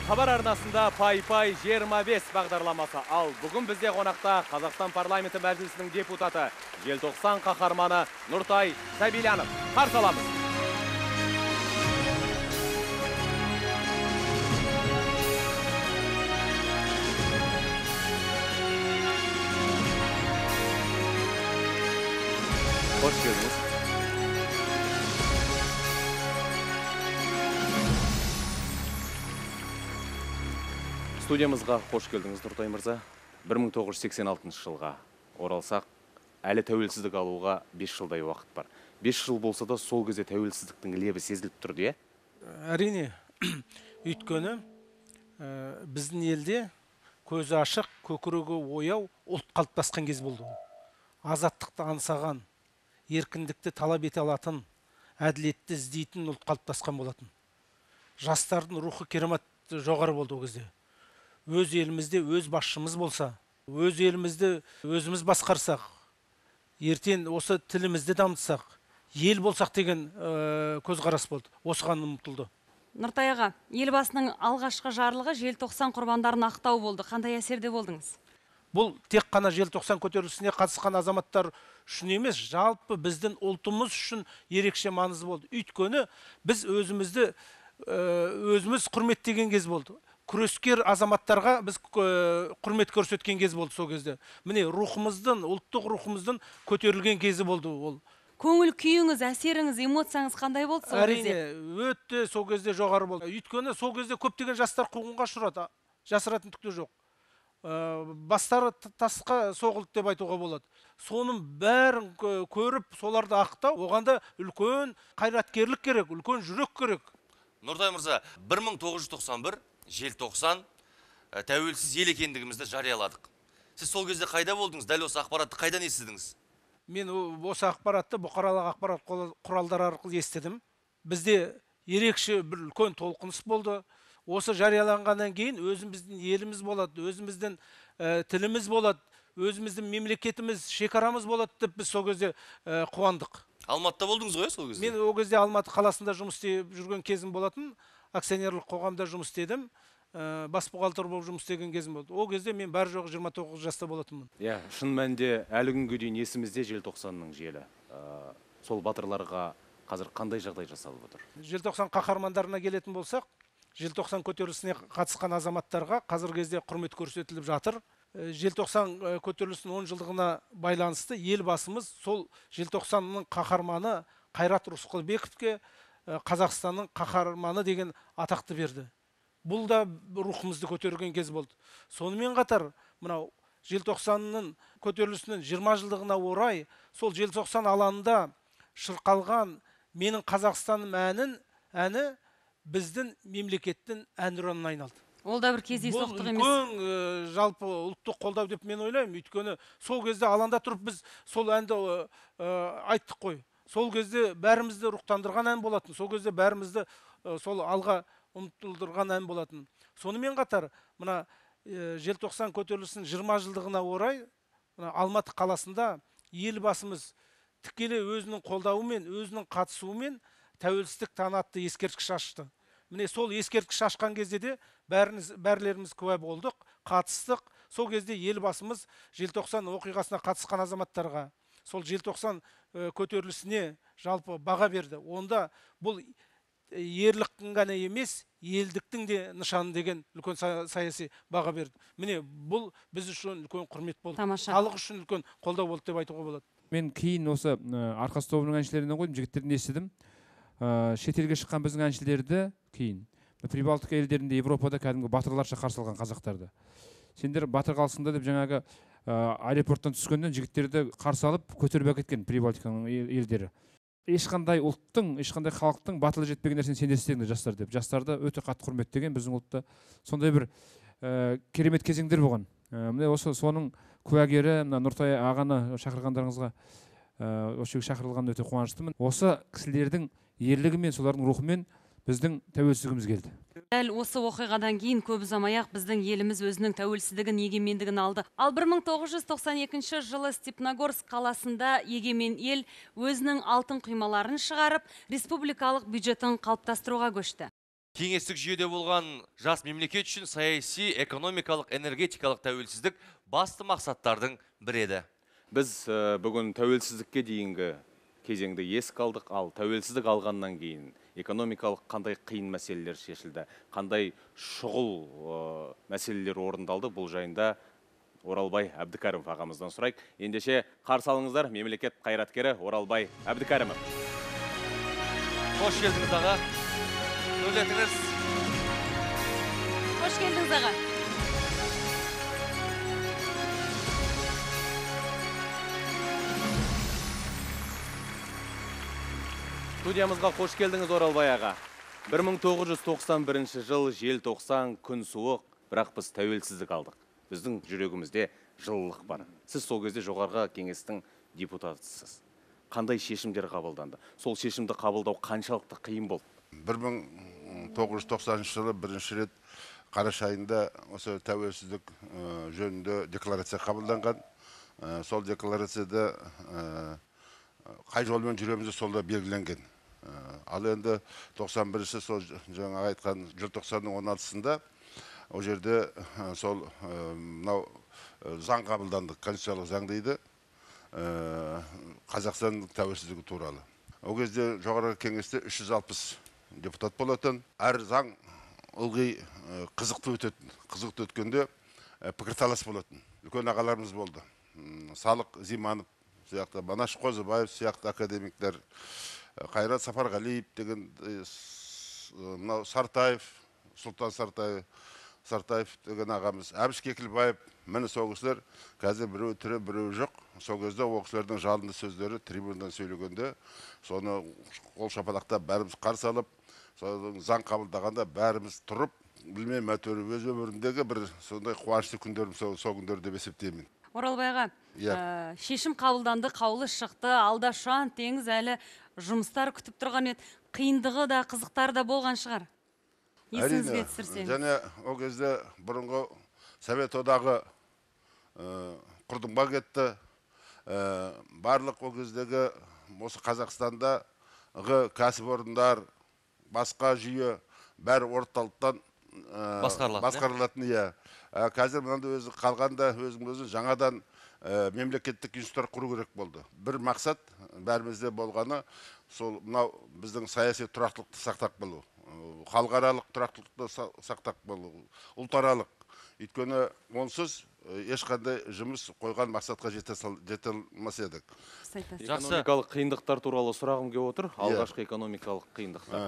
Хабар арнасында пай-пай 25 бағдарламасы. Ал бүгін бізде қонақта Қазақстан парламенті мәжілісінің депутаты, желтоқсан қаһарманы Нұртай Сәбилянов. Қарсы аламыз. Hoş geldiniz. Студиямызға қош келдіңіз, Нұртай мырза. 1986 жылға оралсақ, әлі тәуелсіздік алуға 5 жылдай уақыт бар. 5 жыл болса да сол кезде тәуелсіздіктің лебі сезіліп тұрды, е? Әрине, өйткені біздің елде көзі ашық, көкірегі ояу ұлт қалыптасқан кез болды. Азаттықты аңсаған, еркіндікті талап ете алатын, әділетті іздейтін ұлт қалыптасқан болатын. Жастардың рухы керемет жоғары болды ол кезде. Өз елімізде өз басшымыз болса, өз елімізді өзіміз басқарсақ, ертең осы тілімізді дамытсақ, ел болсақ деген көзқарас болды. Осыған ұмтылды. Нұртай аға, елбасының алғашқы жарлығы желтоқсан құрбандарын ақтау болды. Қандай әсерде болдыңыз? Бұл тек қана желтоқсан көтерілісіне қатысқан азаматтар үшін емес, жалпы біздің ұлтымыз үшін ерекше маңызы болды. Өйткені біз өзіміз құрметтеген кез болды. Күрескер азаматтарға біз құрмет көрсеткен кез болды сол кезде. Міне рухымыздың, ұлттық рухымыздың көтерілген кезі болды ол. Көңіл күйіңіз, әсеріңіз, эмоцияңыз қандай болды сол кезде? Әрине, өте сол кезде жоғары болды. Өйткені сол кезде көптеген жастар қуғынға ұшырады. Жасыратын түкте жоқ. Бастары тасқа соғылды деп айтуға болады. Соның бәрін көріп, соларды ақтау, оғанда үлкен қайраткерлік керек, үлкен жүрек керек. Нұртай мырза, 1991 желтоқсан тәуелсіз ел екендігімізді жарияладық. Сіз сол кезде қайда болдыңыз? Дәл осы ақпаратты қайдан естідіңіз? Мен осы ақпаратты бұқаралық ақпарат құралдары арқылы естідім. Бізде ерекше бір үлкен толқыныс болды. Осы жарияланғаннан кейін өзіміздің еліміз болады, өзіміздің тіліміз болады, өзіміздің мемлекетіміз, шекарамыз болады деп біз сол кезде қуандық. Алматыда болдыңыз ғой сол кезде? Мен ол кезде Алматы қаласында жұмыс істеп жүрген кезім болатын, акционерлік қоғамда жұмыс істедім, бас бухгалтер болып жұмыс істеген кезім болды. Ол кезде мен бар жоғы 29 жаста болатынмын. Иә, шын мәнінде әлі күнге дейін есімізде желтоқсанның желі. Сол батырларға қазір қандай жағдай жасалып отыр? Желтоқсан қаһармандарына келетін болсақ, желтоқсан көтерілісіне қатысқан азаматтарға қазіргі кезде құрмет көрсетіліп жатыр. Желтоқсан көтерілісінің 10 жылдығына байланысты елбасымыз сол желтоқсанның қаһарманы Қайрат Рысқұлбековке Қазақстанның қаһарманы деген атақты берді. Бұл да рухымызды көтерген кез болды. Сонымен қатар, мынау желтоқсанның көтерілісінің 20 жылдығына орай, сол желтоқсан алаңында шырқалған менің Қазақстаным әні біздің мемлекеттің әнұранына айналды. Ол да бір кездейсоқтық емес. Бұл үлкен жалпы ұлттық қолдау деп мен ойлаймын. Өйткені сол кезде алаңда тұрып біз сол әнді айттық қой. Сол кезде бәрімізді рухтандырған ән болатын. Сол кезде бәрімізді сол алға ұмтылдырған ән болатын. Сонымен қатар, мына желтоқсан көтерілісінің 20 жылдығына орай, Алматы қаласында елбасымыз тікелей өзінің қолдауымен, өзінің қатысуымен тәуелсіздік таңы атты ескерткіш ашты. Міне сол ескерткіш ашқан кезде де бәрлеріміз куә болдық, қатыстық. Сол кезде елбасымыз желтоқсан оқиғасына қатысқан азаматтарға, сол желтоқсан көтерілісіне жалпы баға берді. Онда бұл ерліктің ғана емес, елдіктің де нышаны деген үлкен саяси баға берді. Міне бұл біз үшін үлкен құрмет болды. Халық үшін үлкен қолдау болды деп айтуға болады. Мен кейін осы Арқасы тобының әншілерінен қойдым, жігіттерден естідім. Шетелге шыққан біздің әншілерді кейін Прибалтика елдерінде, Европада кәдімгі батырларша қарсы алған қазақтарды. Сендер батыр қалсыңдар деп жаңағы аэропорттан түскеннен жігіттерді қарсы алып көтеріп әкеткен Прибалтиканың елдері. Ешқандай ұлттың, ешқандай халықтың батылы жетпеген нәрсені сендер істедіңдер жастар деп. Жастарды өте қатты құрметтеген біздің ұлтта сондай бір керемет кезеңдер болған. Міне осы соның куәгері Нұртай ағаны шақырғандарыңызға осы шақырылған өте қуаныштымын. Осы кісілердің ерлігімен, солардың рухымен біздің тәуелсіздігіміз келді. Дәл осы оқиғадан кейін көп ұзамай-ақ біздің еліміз өзінің тәуелсіздігін, егемендігін алды. Ал 1992 жылы Степногорск қаласында егемен ел өзінің алтын құймаларын шығарып, республикалық бюджетін қалыптастыруға көшті. Кеңестік жүйеде болған жас мемлекет үшін саяси, экономикалық, энергетикалық тәуелсіздік басты мақсаттардың бірі еді. Біз бүгін тәуелсіздікке дейінгі кезеңді еске алдық, ал тәуелсіздік алғаннан кейін экономикалық қандай қиын мәселелер шешілді, қандай шұғыл мәселелер орындалды, бұл жайында Оралбай Әбдікәрімов ағамыздан сұрайық. Ендеше қарсы алыңыздар, мемлекет қайраткері Оралбай Әбдікәрімов. Қош келдіңіз аға. Сөйлетіңіз. Қош келдіңіз аға. Студиямызға қош келдіңіз, Оралбай аға. 1991 жыл желтоқсан, күн суық, бірақ біз тәуелсіздік алдық. Біздің жүрегімізде жылылық бар. Сіз сол кезде жоғарғы кеңестің депутатысыз. Қандай шешімдер қабылданды? Сол шешімді қабылдау қаншалықты қиын болды? 1990 жылы бірінші рет қараша айында осы тәуелсіздік жөнінде декларация қабылданған. Сол декларацияда қай жолмен жүремізді солда белгіленген. Ал енді 91-ші сол жаңа айтқан желтоқсанның 16-сында ол жерде сол заң қабылданды, конституциялық заң дейді, Қазақстанның тәуелсіздігі туралы. Ол кезде жоғарғы кеңесте 360 депутат болатын. Әр заң ылғи қызықты өткенде пікірталас болатын. Үлкен ағаларымыз болды. Салық Зиманов сияқты, Манаш Қозыбаев сияқты академиктер, Қайрат Сапарғалиев деген, Сартаев, Сұлтан Сартаев деген ағамыз, Әбіш Кекілбаев, міне сол кісілер қазір біреу тірі, біреу жоқ. Сол кезде ол кісілердің жалынды сөздері трибунадан сөйлегенде, соны қол шапалақтап бәріміз қарсы алып, заң қабылдағанда бәріміз тұрып, білмеймін, әйтеуір өз өміріндегі бір сондай қуанышты күндерім сол күндер деп есептеймін. Оралбайға, шешім қабылданды, қаулы шықты, алда шуан теңіз әлі жұмыстар күтіп тұрған еді. Қиындығы да, қызықтары да болған шығар. Есіңізге түсірсеңіз. Және ол кезде бұрынғы Совет одағы құрдымға кетті. Барлық ол кездегі осы Қазақстандағы кәсіпорындар, басқа жүйе бәрі орталықтан басқарылатын. Қазір мынандай өзі қалғанда өзі жаңадан мемлекеттік институттар құру керек болды. Бір мақсат бәрімізде болғаны сол мынау біздің саяси тұрақтылықты сақтап болу, халықаралық тұрақтылықты сақтап болу, ұлтаралық. Өйткені онсыз ешқандай жұмыс қойған мақсатқа жете алмас едік. Экономикалық қиындықтар туралы сұрағым келіп отыр. Алғашқы экономикалық қиындықтар.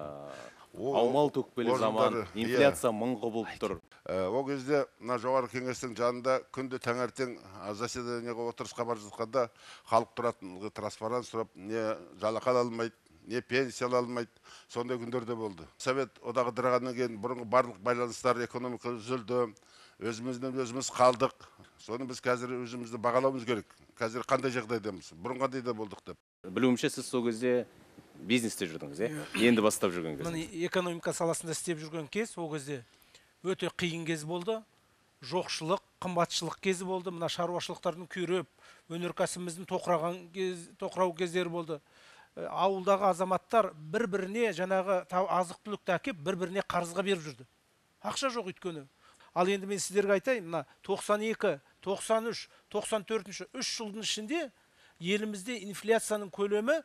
Аумал төкпелі заман, инфляция мың құбылып тұр. Ол кезде жоғарғы кеңестің жанында күнде таңертең заседаниеге отырысқа бара жатқанда халық тұратын, транспарант сұрап, не жалақы ала алмайды, не пенсия ала алмайды, сондай күндерде болды. Совет одағы дырағаннан кейін бұрынғы барлық байланыстар экономика үзілді, өзіміз қалдық. Соны біз қазір өзімізді бағалауымыз керек. Қазір қандай жағдайдамыз, бұрын қандай да болдық деп. Білуімше сіз сол кезде бизнесте жүрдіңіз, енді бастап жүрген кез. Экономика саласында істеп жүрген кез, ол кезде өте қиын кез болды. Жоқшылық, қымбатшылық кезі болды. Мына шаруашылықтардың күйреп, өнеркәсібіміздің тоқырау кездері болды. Ауылдағы азаматтар бір-біріне жаңағы азық-түлікті әкеп, бір-біріне қарызға беріп жүрді. Ақша жоқ өйткені. Ал енді мен сіздерге айтайын, мына 92, 93, 94-3 жылдың ішінде елімізде инфляцияның көлемі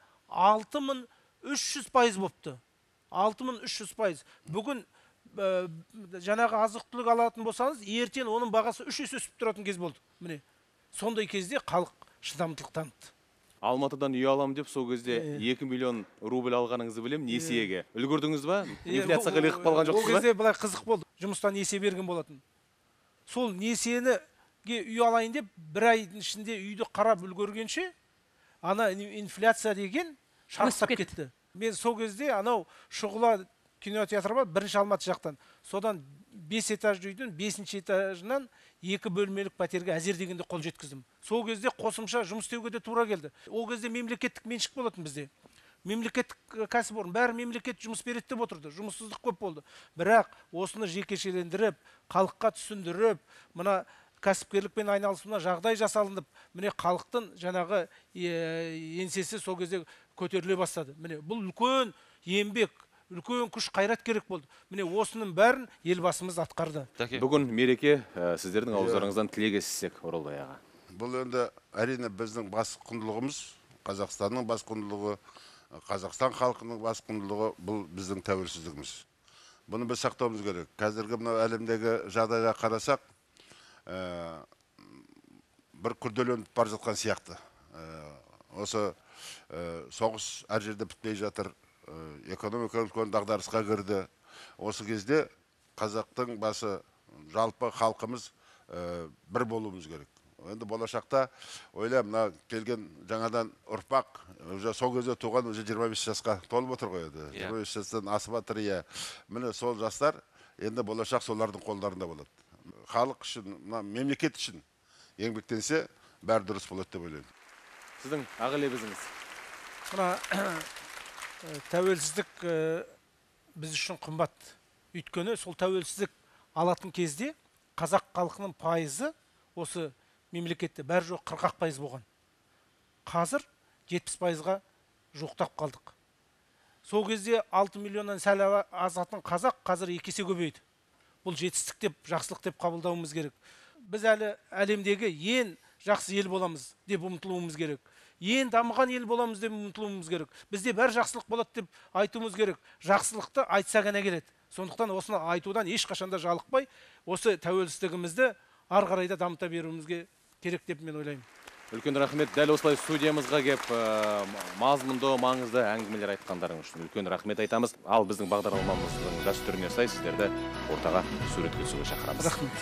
6300% болыпты. 6300%. Бүгін жаңағы азық-түлік алатын болсаңыз, ертең оның бағасы 3 есе өсіп тұратын кез болды. Міне, сондай кезде халық шыдамдылық танытты. Алматыдан үй алам деп сол кезде 2 миллион рубль алғаныңызды білем, несиеге. Үлгірдіңіз ба? Инфляцияға ілігіп қалған жоқсыз ба? Ол кезде былай қызық болды. Жұмыстан несие берген болатын. Сол несиені үй алайын деп, бір айдың ішінде үйді қарап үлгергенше, ана инфляция деген шарықтап кетті. Мен сол кезде анау Шұғыла кинотеатр бар, бірінші Алматы жақтан. Содан 5 этажды үйден 5-ші этажынан 2 бөлмелік пәтерге әзер дегенде қол жеткіздім. Сол кезде қосымша жұмыс істеуге де тура келді. Ол кезде мемлекеттік меншік болатын бізде. Мемлекеттік кәсіпорын, бәрі мемлекет жұмыс береді деп отырды. Жұмыссыздық көп болды. Бірақ осыны жекешелендіріп, халыққа түсіндіріп, мына кәсіпкерлікпен айналысуына жағдай жасалынып, міне халықтың жаңағы еңсесі сол кезде көтеріле бастады. Міне бұл үлкен еңбек, үлкен күш қайрат керек болды. Міне осының бәрін елбасымыз атқарды. Бүгін мереке, сіздердің ауыздарыңыздан тілек естісек, Оралбай аға. Бұл енді әрине біздің бас құндылығымыз, Қазақстанның бас құндылығы, Қазақстан халқының бас құндылығы, бұл біздің тәуелсіздігіміз. Бұны біз сақтауымыз керек. Қазіргі мына әлемдегі жағдайға қарасақ, бір күрделеніп бара жатқан сияқты. Осы соғыс әр жерде бітпей жатыр, экономика үлкен дағдарысқа кірді. Осы кезде қазақтың басы, жалпы халқымыз бір болуымыз керек. Енді болашақта ойлаймын, мына келген жаңадан ұрпақ, уже сол кезде туған, уже 25 жасқа толып отыр ғой еді. 25 жастан асып жатыр, иә. Міне сол жастар енді болашақ солардың қолдарында болады. Халық үшін, мемлекет үшін еңбектенсе, бәрі дұрыс болады деп ойлаймын. Сіздің аға лебізіңіз? Тәуелсіздік біз үшін қымбат. Өйткені сол тәуелсіздік алатын кезде қазақ халқының пайызы осы мемлекетте бәрі жоқ 40% болған. Қазір 70%-ға жоқтап қалдық. Сол кезде 6 миллионнан сәл азатын қазақ қазір 2 есе көбейді. Бұл жетістік деп, жақсылық деп қабылдауымыз керек. Біз әлі әлемдегі ең жақсы ел боламыз деп ұмтылуымыз керек. Ең дамыған ел боламыз деп ұмтылуымыз керек. Бізде бәр жақсылық болады деп айтуымыз керек. Жақсылықты айтса ғана келеді. Сондықтан осыны айтудан ешқашанда жалықпай, осы тәуелсіздігімізді ары қарай да дамыта беруімізге керек деп мен ойлаймын. Үлкен рахмет, дәл осылай студиямызға кеп мазмұнды, маңызды әңгімелер айтқандарыңыз үшін үлкен рахмет айтамыз. Ал біздің бағдарламамыздың дәстүріне сай сіздерді ортаға суретке түсуге шақырамыз. Рахмет.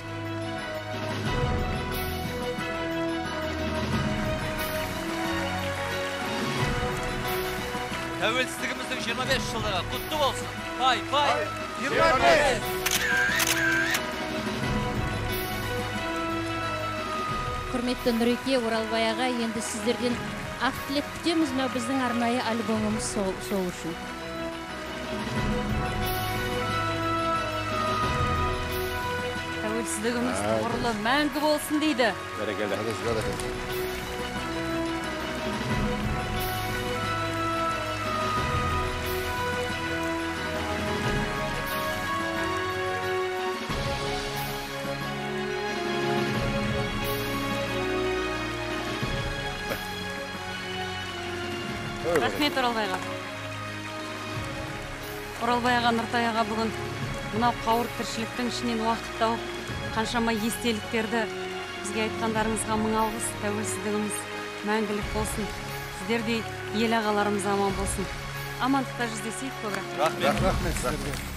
Тәуелсіздігіміздің 25 жылдығы құтты болсын. Пай! 25! Құрметті Нұреке, Оралбай аға, енді сіздерден ақ тілек күтеміз, мынау біздің арнайы альбомымыз сол үшін. Тәуелсіздігіміз тұғырлы мәңгі болсын дейді. Бәрекелді. Рахмет Оралбайға. Оралбай аға, Нұртай аға бүгін мынау қауырт тіршіліктің ішінен уақыт тауып, қаншама естеліктерді бізге айтқандарыңызға мың алғыс. Тәуелсіздігіміз мәңгілік болсын. Сіздердей ел ағаларымыз аман болсын. Амандықта жүздесейік, көп рахмет. Рахмет.